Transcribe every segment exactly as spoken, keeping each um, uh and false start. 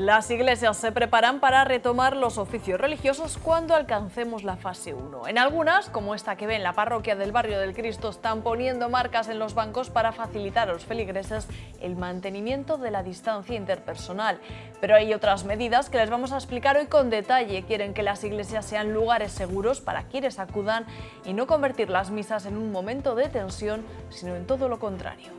Las iglesias se preparan para retomar los oficios religiosos cuando alcancemos la fase uno. En algunas, como esta que ve en la parroquia del Barrio del Cristo, están poniendo marcas en los bancos para facilitar a los feligreses el mantenimiento de la distancia interpersonal. Pero hay otras medidas que les vamos a explicar hoy con detalle. Quieren que las iglesias sean lugares seguros para quienes acudan y no convertir las misas en un momento de tensión, sino en todo lo contrario.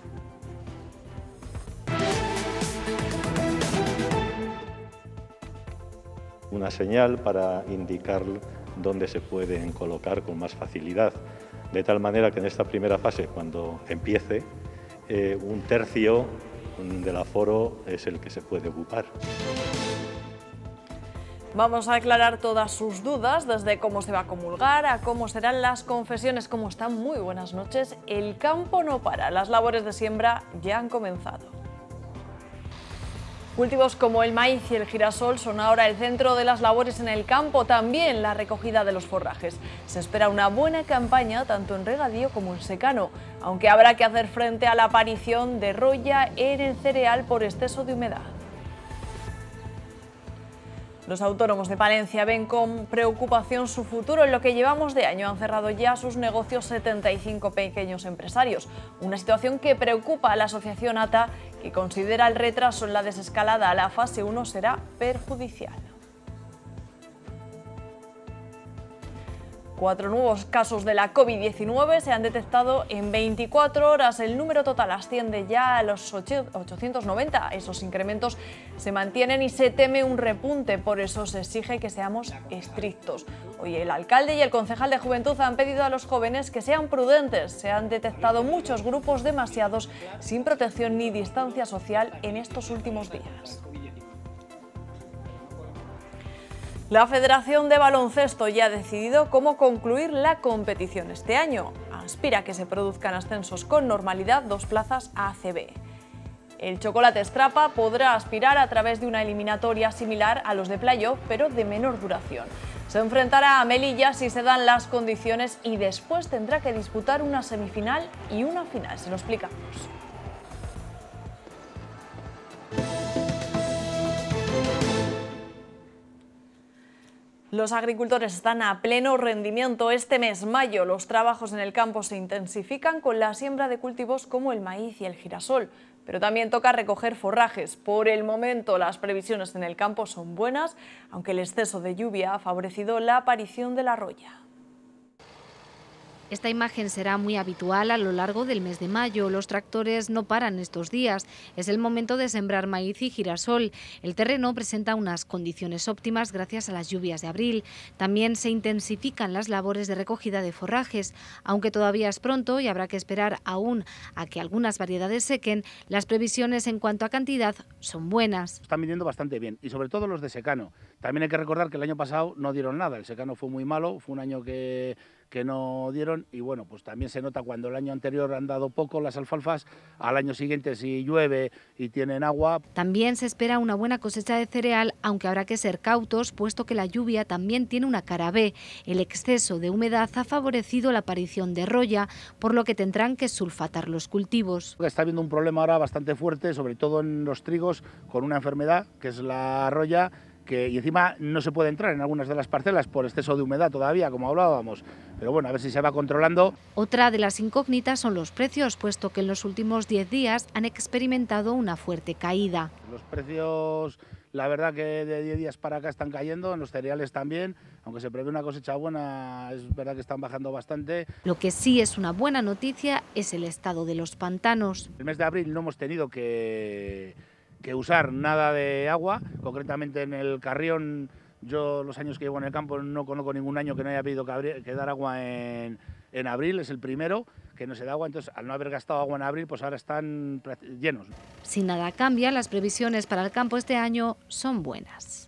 Una señal para indicar dónde se pueden colocar con más facilidad, de tal manera que en esta primera fase, cuando empiece, eh, un tercio del aforo es el que se puede ocupar. Vamos a aclarar todas sus dudas, desde cómo se va a comulgar a cómo serán las confesiones. ¿Cómo están? Muy buenas noches. El campo no para, las labores de siembra ya han comenzado. Cultivos como el maíz y el girasol son ahora el centro de las labores en el campo, también la recogida de los forrajes. Se espera una buena campaña tanto en regadío como en secano, aunque habrá que hacer frente a la aparición de roya en el cereal por exceso de humedad. Los autónomos de Palencia ven con preocupación su futuro. En lo que llevamos de año han cerrado ya sus negocios setenta y cinco pequeños empresarios. Una situación que preocupa a la asociación A T A, que considera el retraso en la desescalada a la fase uno será perjudicial. Cuatro nuevos casos de la COVID diecinueve se han detectado en veinticuatro horas. El número total asciende ya a los ochocientos noventa. Esos incrementos se mantienen y se teme un repunte. Por eso se exige que seamos estrictos. Hoy el alcalde y el concejal de Juventud han pedido a los jóvenes que sean prudentes. Se han detectado muchos grupos demasiados sin protección ni distancia social en estos últimos días. La Federación de Baloncesto ya ha decidido cómo concluir la competición este año. Aspira a que se produzcan ascensos con normalidad, dos plazas a A C B. El Chocolate Estrapa podrá aspirar a través de una eliminatoria similar a los de playoff, pero de menor duración. Se enfrentará a Melilla si se dan las condiciones y después tendrá que disputar una semifinal y una final. Se lo explicamos. Los agricultores están a pleno rendimiento. Este mes, mayo, los trabajos en el campo se intensifican con la siembra de cultivos como el maíz y el girasol. Pero también toca recoger forrajes. Por el momento, las previsiones en el campo son buenas, aunque el exceso de lluvia ha favorecido la aparición de la roya. Esta imagen será muy habitual a lo largo del mes de mayo. Los tractores no paran estos días. Es el momento de sembrar maíz y girasol. El terreno presenta unas condiciones óptimas gracias a las lluvias de abril. También se intensifican las labores de recogida de forrajes. Aunque todavía es pronto y habrá que esperar aún a que algunas variedades sequen, las previsiones en cuanto a cantidad son buenas. Están viniendo bastante bien y sobre todo los de secano. También hay que recordar que el año pasado no dieron nada. El secano fue muy malo, fue un año que... que no dieron y bueno, pues también se nota cuando el año anterior han dado poco las alfalfas, al año siguiente si llueve y tienen agua. También se espera una buena cosecha de cereal, aunque habrá que ser cautos, puesto que la lluvia también tiene una cara B. El exceso de humedad ha favorecido la aparición de roya, por lo que tendrán que sulfatar los cultivos. Está habiendo un problema ahora bastante fuerte, sobre todo en los trigos, con una enfermedad que es la roya, que, y encima no se puede entrar en algunas de las parcelas por exceso de humedad todavía, como hablábamos. Pero bueno, a ver si se va controlando. Otra de las incógnitas son los precios, puesto que en los últimos diez días han experimentado una fuerte caída. Los precios, la verdad que de diez días para acá están cayendo, en los cereales también, aunque se prevé una cosecha buena, es verdad que están bajando bastante. Lo que sí es una buena noticia es el estado de los pantanos. El mes de abril no hemos tenido que... que usar nada de agua, concretamente en el Carrión. Yo los años que llevo en el campo no conozco ningún año que no haya pedido que dar agua en, en abril, es el primero que no se da agua, entonces al no haber gastado agua en abril, pues ahora están llenos. Si nada cambia, las previsiones para el campo este año son buenas.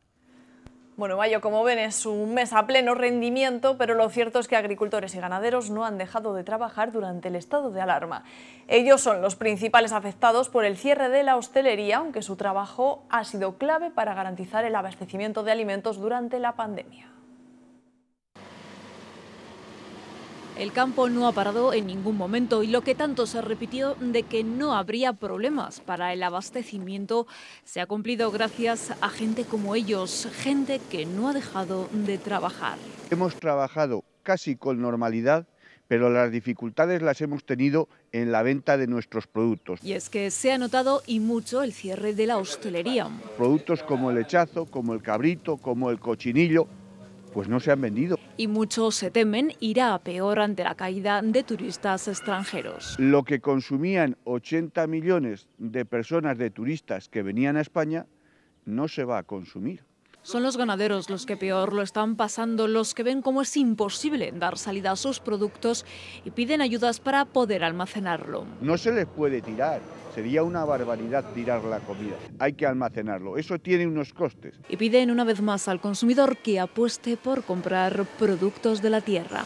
Bueno, mayo, como ven, es un mes a pleno rendimiento, pero lo cierto es que agricultores y ganaderos no han dejado de trabajar durante el estado de alarma. Ellos son los principales afectados por el cierre de la hostelería, aunque su trabajo ha sido clave para garantizar el abastecimiento de alimentos durante la pandemia. El campo no ha parado en ningún momento y lo que tanto se repitió de que no habría problemas para el abastecimiento se ha cumplido gracias a gente como ellos, gente que no ha dejado de trabajar. Hemos trabajado casi con normalidad, pero las dificultades las hemos tenido en la venta de nuestros productos. Y es que se ha notado y mucho el cierre de la hostelería. Productos como el lechazo, como el cabrito, como el cochinillo, pues no se han vendido. Y muchos se temen irá a peor ante la caída de turistas extranjeros. Lo que consumían ochenta millones de personas, de turistas que venían a España, no se va a consumir. Son los ganaderos los que peor lo están pasando, los que ven cómo es imposible dar salida a sus productos y piden ayudas para poder almacenarlo. No se les puede tirar, sería una barbaridad tirar la comida, hay que almacenarlo, eso tiene unos costes. Y piden una vez más al consumidor que apueste por comprar productos de la tierra.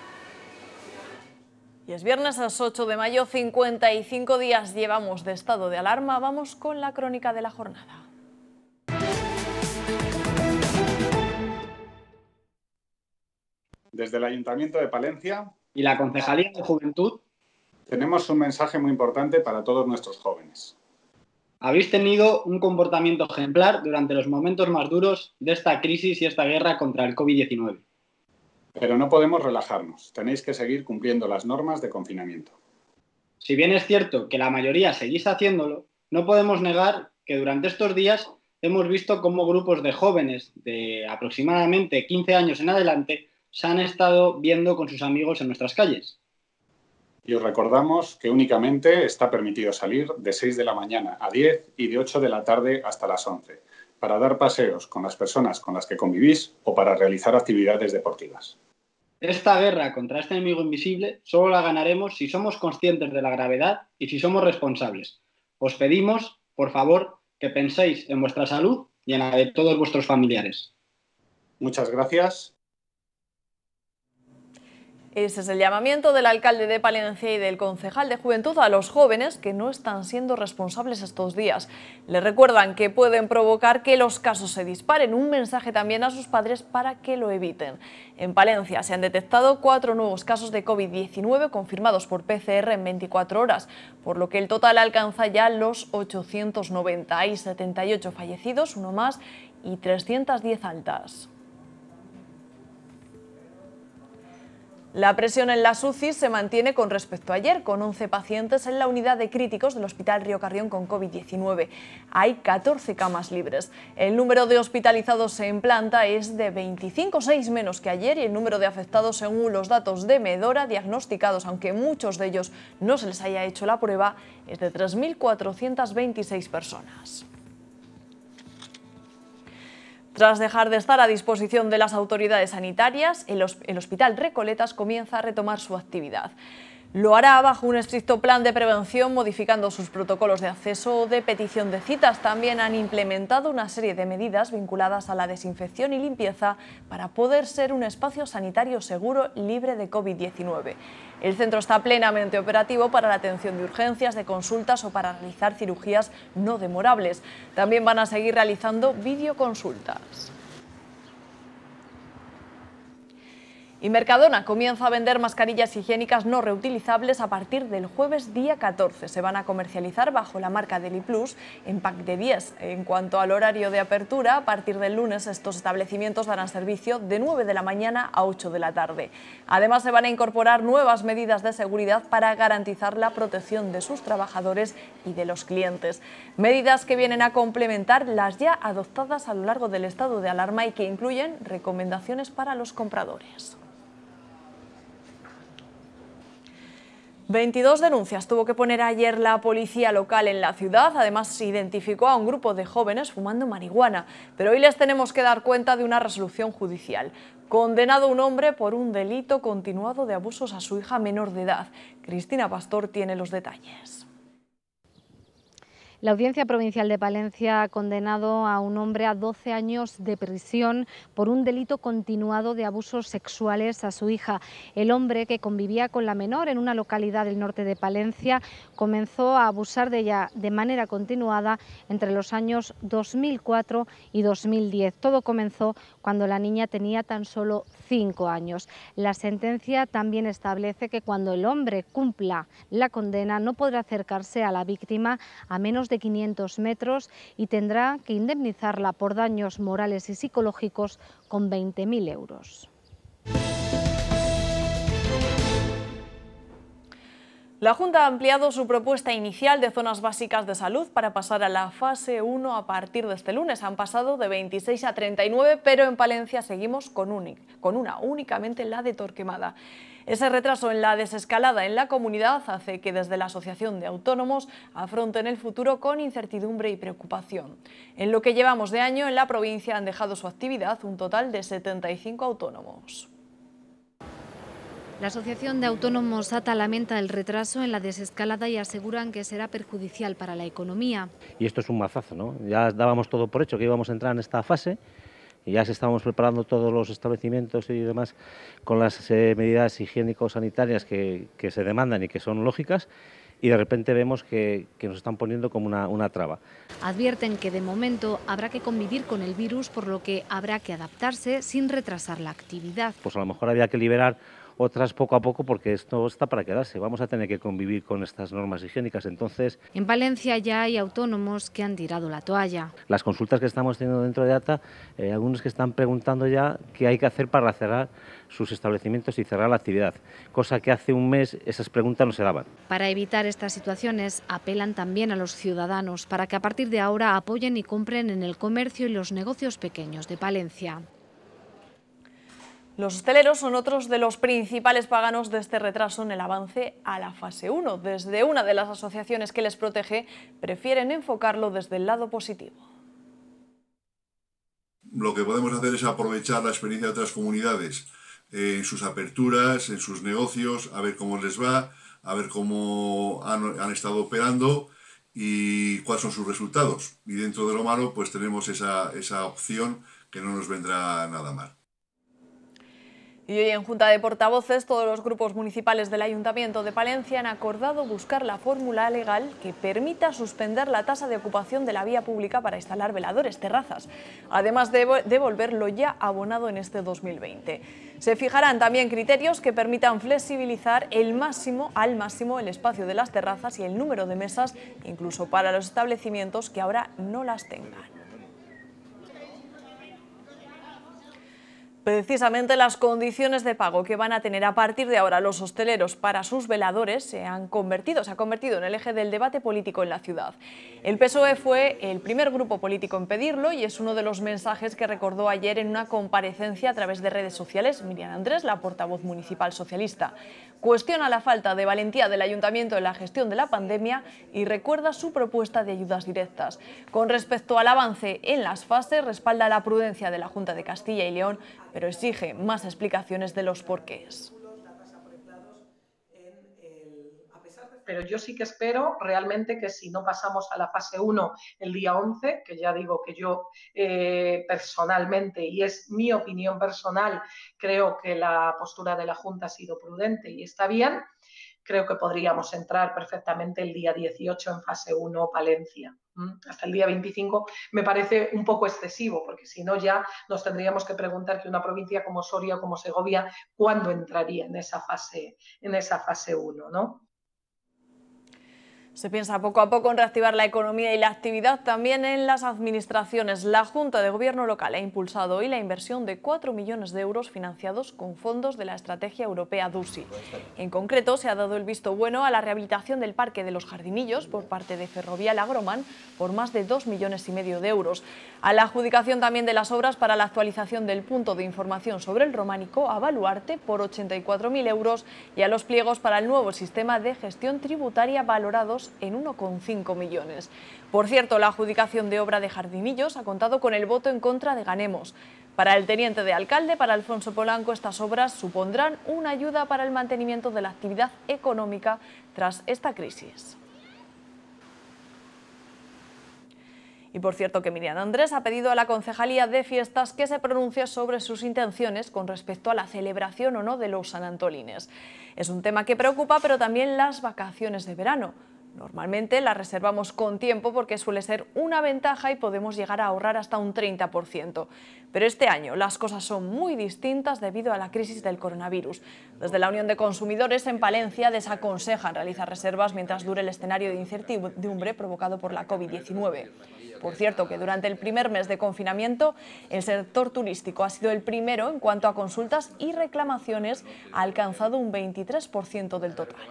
Y es viernes a las ocho de mayo, cincuenta y cinco días llevamos de estado de alarma, vamos con la crónica de la jornada. Desde el Ayuntamiento de Palencia y la Concejalía de Juventud tenemos un mensaje muy importante para todos nuestros jóvenes. Habéis tenido un comportamiento ejemplar durante los momentos más duros de esta crisis y esta guerra contra el COVID diecinueve. Pero no podemos relajarnos, tenéis que seguir cumpliendo las normas de confinamiento. Si bien es cierto que la mayoría seguís haciéndolo, no podemos negar que durante estos días hemos visto cómo grupos de jóvenes de aproximadamente quince años en adelante se han estado viendo con sus amigos en nuestras calles. Y os recordamos que únicamente está permitido salir de seis de la mañana a diez y de ocho de la tarde hasta las once, para dar paseos con las personas con las que convivís o para realizar actividades deportivas. Esta guerra contra este enemigo invisible solo la ganaremos si somos conscientes de la gravedad y si somos responsables. Os pedimos, por favor, que penséis en vuestra salud y en la de todos vuestros familiares. Muchas gracias. Ese es el llamamiento del alcalde de Palencia y del concejal de Juventud a los jóvenes que no están siendo responsables estos días. Les recuerdan que pueden provocar que los casos se disparen. Un mensaje también a sus padres para que lo eviten. En Palencia se han detectado cuatro nuevos casos de COVID diecinueve confirmados por P C R en veinticuatro horas, por lo que el total alcanza ya los ochocientos noventa. Hay setenta y ocho fallecidos, uno más, y trescientas diez altas. La presión en las U C I se mantiene con respecto a ayer, con once pacientes en la unidad de críticos del Hospital Río Carrión con COVID diecinueve. Hay catorce camas libres. El número de hospitalizados en planta es de veinticinco, seis menos que ayer, y el número de afectados, según los datos de Medora, diagnosticados, aunque muchos de ellos no se les haya hecho la prueba, es de tres mil cuatrocientas veintiséis personas. Tras dejar de estar a disposición de las autoridades sanitarias, el Hospital Recoletas comienza a retomar su actividad. Lo hará bajo un estricto plan de prevención, modificando sus protocolos de acceso o de petición de citas. También han implementado una serie de medidas vinculadas a la desinfección y limpieza para poder ser un espacio sanitario seguro, libre de COVID diecinueve. El centro está plenamente operativo para la atención de urgencias, de consultas o para realizar cirugías no demorables. También van a seguir realizando videoconsultas. Y Mercadona comienza a vender mascarillas higiénicas no reutilizables a partir del jueves día catorce. Se van a comercializar bajo la marca Deliplus en pack de diez. En cuanto al horario de apertura, a partir del lunes estos establecimientos darán servicio de nueve de la mañana a ocho de la tarde. Además, se van a incorporar nuevas medidas de seguridad para garantizar la protección de sus trabajadores y de los clientes. Medidas que vienen a complementar las ya adoptadas a lo largo del estado de alarma y que incluyen recomendaciones para los compradores. veintidós denuncias tuvo que poner ayer la policía local en la ciudad. Además, se identificó a un grupo de jóvenes fumando marihuana. Pero hoy les tenemos que dar cuenta de una resolución judicial. Condenado un hombre por un delito continuado de abusos a su hija menor de edad. Cristina Pastor tiene los detalles. La Audiencia Provincial de Palencia ha condenado a un hombre a doce años de prisión por un delito continuado de abusos sexuales a su hija. El hombre, que convivía con la menor en una localidad del norte de Palencia, comenzó a abusar de ella de manera continuada entre los años dos mil cuatro y dos mil diez. Todo comenzó cuando la niña tenía tan solo cinco años. La sentencia también establece que cuando el hombre cumpla la condena no podrá acercarse a la víctima a menos de quinientos metros y tendrá que indemnizarla por daños morales y psicológicos con veinte mil euros. La Junta ha ampliado su propuesta inicial de zonas básicas de salud para pasar a la fase uno a partir de este lunes. Han pasado de veintiséis a treinta y nueve, pero en Palencia seguimos con, un, con una, únicamente la de Torquemada. Ese retraso en la desescalada en la comunidad hace que desde la Asociación de Autónomos afronten el futuro con incertidumbre y preocupación. En lo que llevamos de año, en la provincia han dejado su actividad un total de setenta y cinco autónomos. La Asociación de Autónomos ATA lamenta el retraso en la desescalada y aseguran que será perjudicial para la economía. Y esto es un mazazo, ¿no? Ya dábamos todo por hecho que íbamos a entrar en esta fase y ya se estábamos preparando todos los establecimientos y demás con las eh, medidas higiénico-sanitarias que, que se demandan y que son lógicas, y de repente vemos que, que nos están poniendo como una, una traba. Advierten que de momento habrá que convivir con el virus, por lo que habrá que adaptarse sin retrasar la actividad. Pues a lo mejor había que liberar otras poco a poco, porque esto está para quedarse. Vamos a tener que convivir con estas normas higiénicas. Entonces, en Palencia ya hay autónomos que han tirado la toalla. Las consultas que estamos teniendo dentro de ATA, eh, algunos que están preguntando ya qué hay que hacer para cerrar sus establecimientos y cerrar la actividad, cosa que hace un mes esas preguntas no se daban. Para evitar estas situaciones, apelan también a los ciudadanos para que a partir de ahora apoyen y compren en el comercio y los negocios pequeños de Palencia. Los hosteleros son otros de los principales paganos de este retraso en el avance a la fase uno. Desde una de las asociaciones que les protege, prefieren enfocarlo desde el lado positivo. Lo que podemos hacer es aprovechar la experiencia de otras comunidades eh, en sus aperturas, en sus negocios, a ver cómo les va, a ver cómo han, han estado operando y cuáles son sus resultados. Y dentro de lo malo, pues tenemos esa, esa opción que no nos vendrá nada mal. Y hoy en Junta de Portavoces, todos los grupos municipales del Ayuntamiento de Palencia han acordado buscar la fórmula legal que permita suspender la tasa de ocupación de la vía pública para instalar veladores, terrazas, además de devolver lo ya abonado en este dos mil veinte. Se fijarán también criterios que permitan flexibilizar el máximo, al máximo el espacio de las terrazas y el número de mesas, incluso para los establecimientos que ahora no las tengan. Precisamente las condiciones de pago que van a tener a partir de ahora los hosteleros para sus veladores se han convertido, se ha convertido en el eje del debate político en la ciudad. El P S O E fue el primer grupo político en pedirlo y es uno de los mensajes que recordó ayer en una comparecencia a través de redes sociales Miriam Andrés, la portavoz municipal socialista. Cuestiona la falta de valentía del ayuntamiento en la gestión de la pandemia y recuerda su propuesta de ayudas directas. Con respecto al avance en las fases, respalda la prudencia de la Junta de Castilla y León, pero exige más explicaciones de los porqués. Pero yo sí que espero realmente que si no pasamos a la fase uno el día once, que ya digo que yo eh, personalmente, y es mi opinión personal, creo que la postura de la Junta ha sido prudente y está bien, creo que podríamos entrar perfectamente el día dieciocho en fase uno Palencia. Hasta el día veinticinco me parece un poco excesivo, porque si no ya nos tendríamos que preguntar que una provincia como Soria o como Segovia, ¿cuándo entraría en esa fase, en esa fase uno, ¿no? Se piensa poco a poco en reactivar la economía y la actividad también en las administraciones. La Junta de Gobierno local ha impulsado hoy la inversión de cuatro millones de euros financiados con fondos de la Estrategia Europea DUSI. En concreto, se ha dado el visto bueno a la rehabilitación del Parque de los Jardinillos por parte de Ferrovial Agroman por más de dos millones y medio de euros. A la adjudicación también de las obras para la actualización del punto de información sobre el románico a Baluarte por ochenta y cuatro mil euros y a los pliegos para el nuevo sistema de gestión tributaria valorados en uno coma cinco millones. Por cierto, la adjudicación de obra de Jardinillos ha contado con el voto en contra de Ganemos. Para el teniente de alcalde, para Alfonso Polanco, estas obras supondrán una ayuda para el mantenimiento de la actividad económica tras esta crisis. Y por cierto que Miriam Andrés ha pedido a la Concejalía de Fiestas que se pronuncie sobre sus intenciones con respecto a la celebración o no de los San Antolines. Es un tema que preocupa, pero también las vacaciones de verano. Normalmente las reservamos con tiempo porque suele ser una ventaja y podemos llegar a ahorrar hasta un treinta por ciento. Pero este año las cosas son muy distintas debido a la crisis del coronavirus. Desde la Unión de Consumidores en Palencia desaconsejan realizar reservas mientras dure el escenario de incertidumbre provocado por la COVID diecinueve. Por cierto que durante el primer mes de confinamiento el sector turístico ha sido el primero en cuanto a consultas y reclamaciones, ha alcanzado un veintitrés por ciento del total.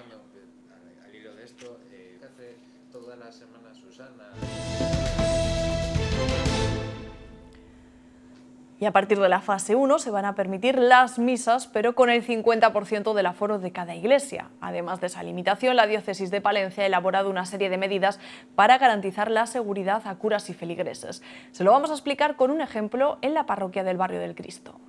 Y a partir de la fase uno se van a permitir las misas, pero con el cincuenta por ciento del aforo de cada iglesia. Además de esa limitación, la diócesis de Palencia ha elaborado una serie de medidas para garantizar la seguridad a curas y feligreses. Se lo vamos a explicar con un ejemplo en la parroquia del Barrio del Cristo.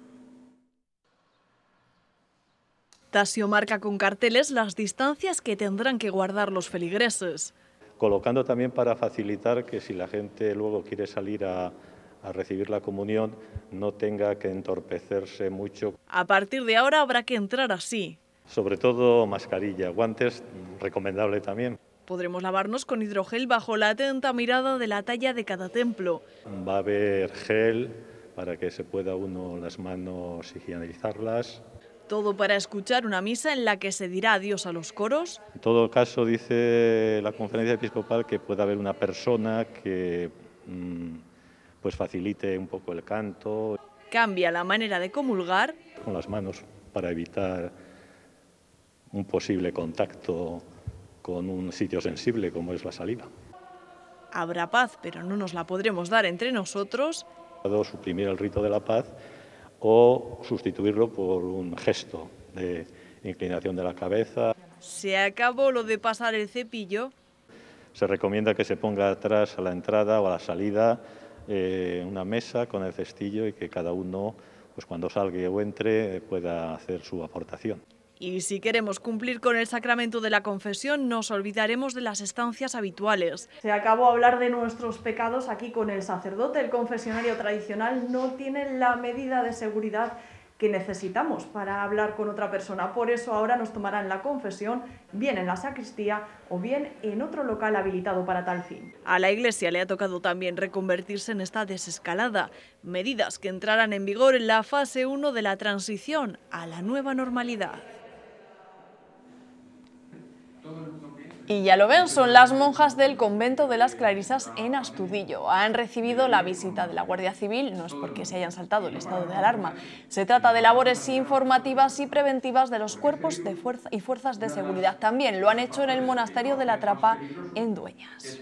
Tasio marca con carteles las distancias que tendrán que guardar los feligreses. Colocando también para facilitar que si la gente luego quiere salir a a recibir la comunión no tenga que entorpecerse mucho. A partir de ahora habrá que entrar así. Sobre todo mascarilla, guantes, recomendable también. Podremos lavarnos con hidrogel bajo la atenta mirada de la talla de cada templo. Va a haber gel para que se pueda uno las manos higienizarlas. Todo para escuchar una misa en la que se dirá adiós a los coros. En todo caso, dice la Conferencia Episcopal que puede haber una persona que mmm, pues facilite un poco el canto. Cambia la manera de comulgar. Con las manos para evitar un posible contacto con un sitio sensible como es la saliva. Habrá paz, pero no nos la podremos dar entre nosotros. Suprimir el rito de la paz o sustituirlo por un gesto de inclinación de la cabeza. Se acabó lo de pasar el cepillo. Se recomienda que se ponga atrás a la entrada o a la salida Eh, una mesa con el cestillo y que cada uno, pues cuando salga o entre, pueda hacer su aportación. Y si queremos cumplir con el sacramento de la confesión, nos olvidaremos de las estancias habituales. Se acabó hablar de nuestros pecados aquí con el sacerdote. El confesionario tradicional no tiene la medida de seguridad que necesitamos para hablar con otra persona. Por eso ahora nos tomarán la confesión bien en la sacristía o bien en otro local habilitado para tal fin. A la Iglesia le ha tocado también reconvertirse en esta desescalada, medidas que entrarán en vigor en la fase uno de la transición a la nueva normalidad. Y ya lo ven, son las monjas del convento de las Clarisas en Astudillo. Han recibido la visita de la Guardia Civil, no es porque se hayan saltado el estado de alarma. Se trata de labores informativas y preventivas de los cuerpos de fuerza y fuerzas de seguridad. También lo han hecho en el monasterio de la Trapa en Dueñas.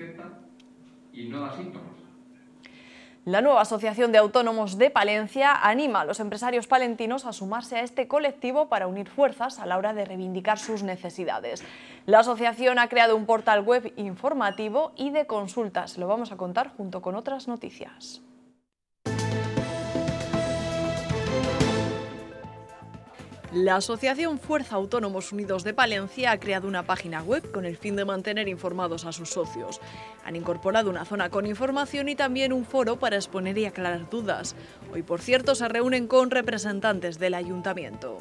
La nueva Asociación de Autónomos de Palencia anima a los empresarios palentinos a sumarse a este colectivo para unir fuerzas a la hora de reivindicar sus necesidades. La asociación ha creado un portal web informativo y de consultas. Lo vamos a contar junto con otras noticias. La Asociación Fuerza Autónomos Unidos de Palencia ha creado una página web con el fin de mantener informados a sus socios. Han incorporado una zona con información y también un foro para exponer y aclarar dudas. Hoy, por cierto, se reúnen con representantes del Ayuntamiento.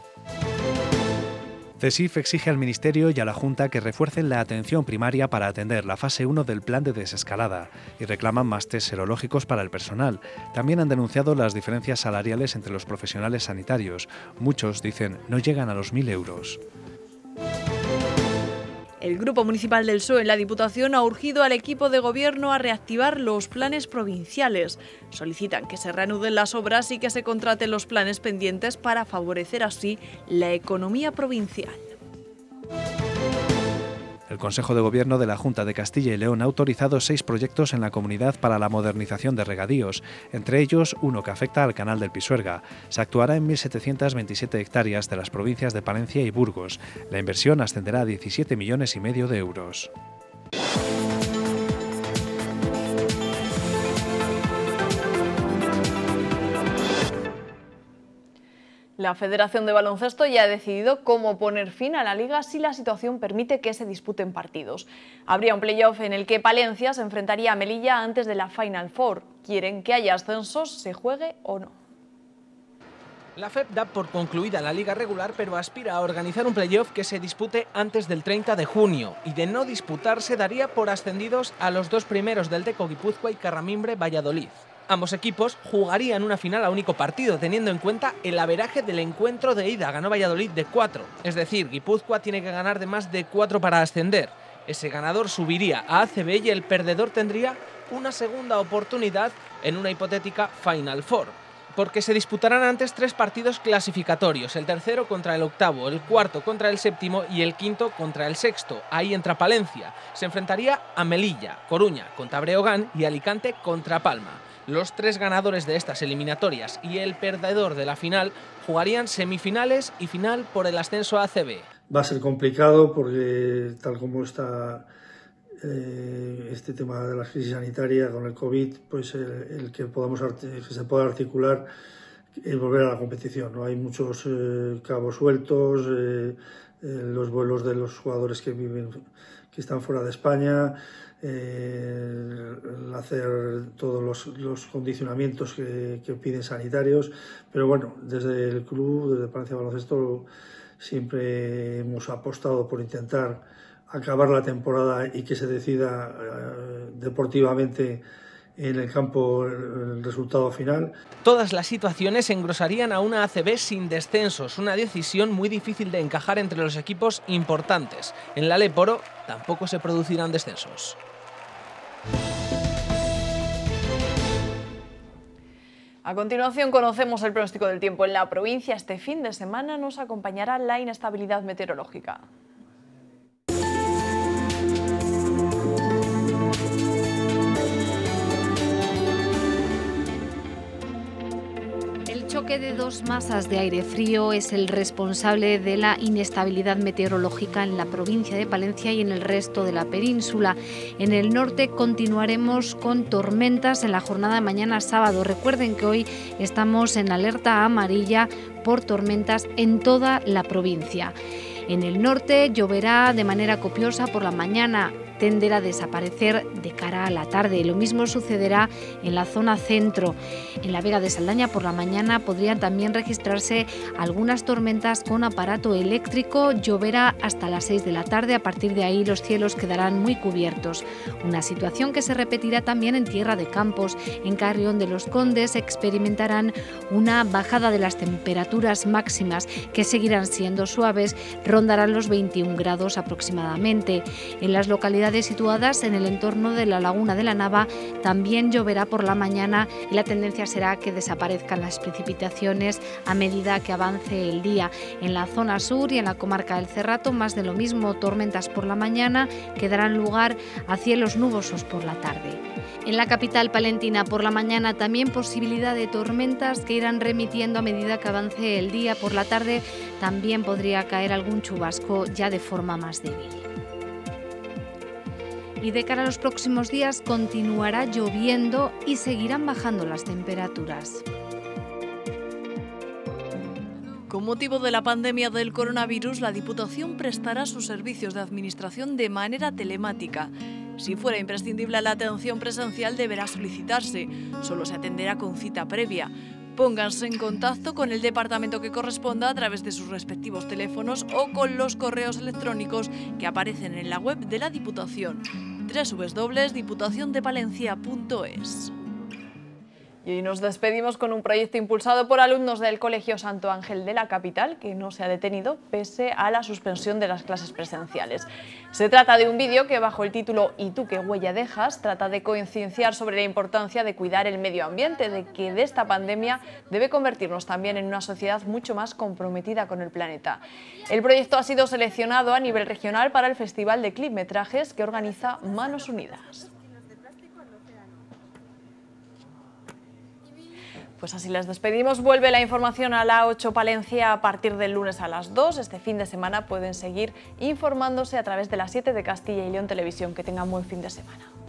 CESIF exige al Ministerio y a la Junta que refuercen la atención primaria para atender la fase uno del plan de desescalada y reclaman más test serológicos para el personal. También han denunciado las diferencias salariales entre los profesionales sanitarios. Muchos, dicen, no llegan a los mil euros. El Grupo Municipal del P S O E en la Diputación ha urgido al equipo de gobierno a reactivar los planes provinciales. Solicitan que se reanuden las obras y que se contraten los planes pendientes para favorecer así la economía provincial. El Consejo de Gobierno de la Junta de Castilla y León ha autorizado seis proyectos en la comunidad para la modernización de regadíos, entre ellos uno que afecta al canal del Pisuerga. Se actuará en mil setecientas veintisiete hectáreas de las provincias de Palencia y Burgos. La inversión ascenderá a diecisiete millones y medio de euros. La Federación de Baloncesto ya ha decidido cómo poner fin a la liga si la situación permite que se disputen partidos. Habría un playoff en el que Palencia se enfrentaría a Melilla antes de la Final Four. Quieren que haya ascensos, se juegue o no. La F E P da por concluida la liga regular, pero aspira a organizar un playoff que se dispute antes del treinta de junio, y de no disputarse daría por ascendidos a los dos primeros del Deco Guipúzcoa y Carramimbre Valladolid. Ambos equipos jugarían una final a único partido, teniendo en cuenta el averaje del encuentro de ida. Ganó Valladolid de cuatro, es decir, Guipúzcoa tiene que ganar de más de cuatro para ascender. Ese ganador subiría a A C B y el perdedor tendría una segunda oportunidad en una hipotética Final Four, porque se disputarán antes tres partidos clasificatorios, el tercero contra el octavo, el cuarto contra el séptimo y el quinto contra el sexto. Ahí entra Palencia, se enfrentaría a Melilla, Coruña contra Breogán y Alicante contra Palma. Los tres ganadores de estas eliminatorias y el perdedor de la final jugarían semifinales y final por el ascenso a A C B. Va a ser complicado porque tal como está eh, este tema de la crisis sanitaria con el COVID, pues el, el que podamos que se pueda articular el volver a la competición, ¿no? Hay muchos eh, cabos sueltos, eh, eh, los vuelos de los jugadores que viven, que están fuera de España. Eh, hacer todos los, los condicionamientos que, que piden sanitarios, pero bueno, desde el club, desde Palencia Baloncesto, siempre hemos apostado por intentar acabar la temporada y que se decida eh, deportivamente en el campo el resultado final. Todas las situaciones engrosarían a una A C B sin descensos, una decisión muy difícil de encajar entre los equipos importantes. En la Leporo tampoco se producirán descensos. A continuación conocemos el pronóstico del tiempo en la provincia. Este fin de semana nos acompañará la inestabilidad meteorológica. El choque de dos masas de aire frío es el responsable de la inestabilidad meteorológica en la provincia de Palencia y en el resto de la península. En el norte continuaremos con tormentas en la jornada de mañana sábado. Recuerden que hoy estamos en alerta amarilla por tormentas en toda la provincia. En el norte lloverá de manera copiosa por la mañana, tenderá a desaparecer de cara a la tarde. Lo mismo sucederá en la zona centro. En la Vega de Saldaña por la mañana podrían también registrarse algunas tormentas con aparato eléctrico. Lloverá hasta las seis de la tarde. A partir de ahí los cielos quedarán muy cubiertos. Una situación que se repetirá también en Tierra de Campos. En Carrión de los Condes experimentarán una bajada de las temperaturas máximas que seguirán siendo suaves, rondarán los veintiún grados aproximadamente. En las localidades situadas en el entorno de la Laguna de la Nava también lloverá por la mañana y la tendencia será que desaparezcan las precipitaciones a medida que avance el día. En la zona sur y en la comarca del Cerrato más de lo mismo, tormentas por la mañana que darán lugar a cielos nubosos por la tarde. En la capital palentina por la mañana también posibilidad de tormentas que irán remitiendo a medida que avance el día. Por la tarde también podría caer algún chubasco ya de forma más débil. Y de cara a los próximos días continuará lloviendo y seguirán bajando las temperaturas. Con motivo de la pandemia del coronavirus, la Diputación prestará sus servicios de administración de manera telemática. Si fuera imprescindible la atención presencial, deberá solicitarse. Solo se atenderá con cita previa. Pónganse en contacto con el departamento que corresponda a través de sus respectivos teléfonos o con los correos electrónicos que aparecen en la web de la Diputación, doble u doble u doble u punto diputación de palencia punto es. Y hoy nos despedimos con un proyecto impulsado por alumnos del Colegio Santo Ángel de la capital, que no se ha detenido pese a la suspensión de las clases presenciales. Se trata de un vídeo que, bajo el título ¿Y tú qué huella dejas?, trata de concienciar sobre la importancia de cuidar el medio ambiente, de que de esta pandemia debe convertirnos también en una sociedad mucho más comprometida con el planeta. El proyecto ha sido seleccionado a nivel regional para el Festival de Clipmetrajes que organiza Manos Unidas. Pues así les despedimos. Vuelve la información a la ocho Palencia a partir del lunes a las dos. Este fin de semana pueden seguir informándose a través de la siete de Castilla y León Televisión. Que tengan buen fin de semana.